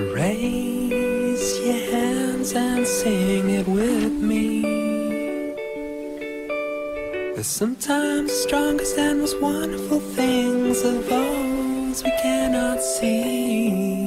Raise your hands and sing it with me. There's sometimes the strongest and most wonderful things of those we cannot see.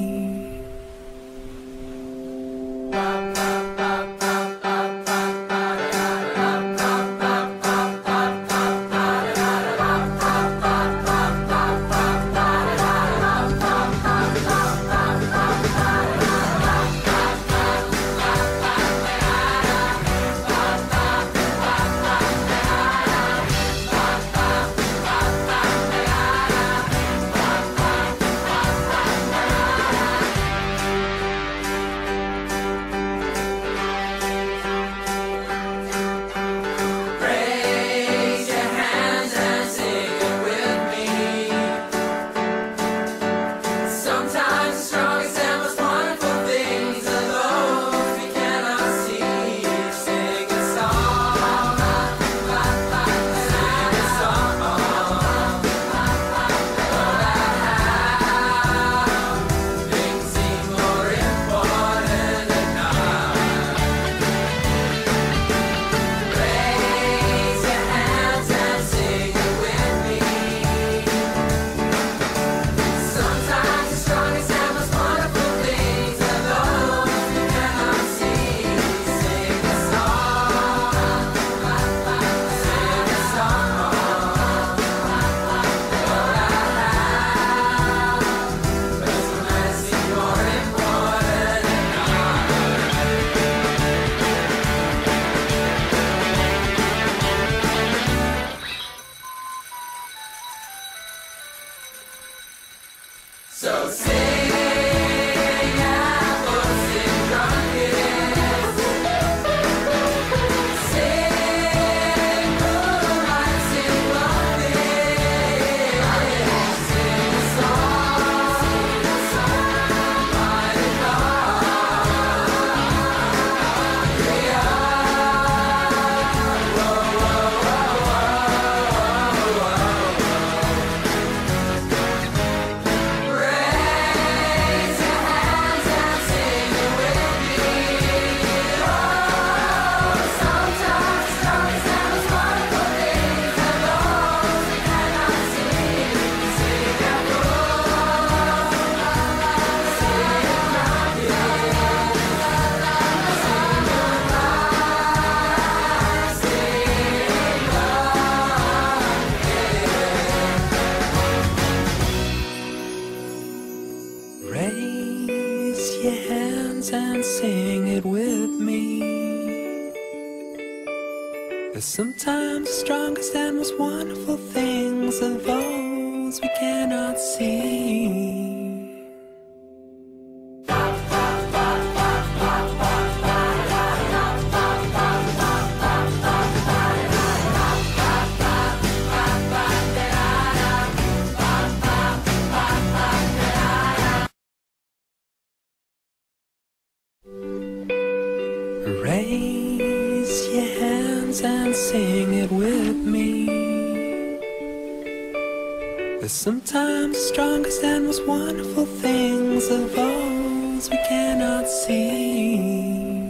Raise your hands and sing it with me. There's sometimes the strongest and most wonderful things of those we cannot see. Raise your hands and sing it with me. There's sometimes the strongest and most wonderful things of those we cannot see.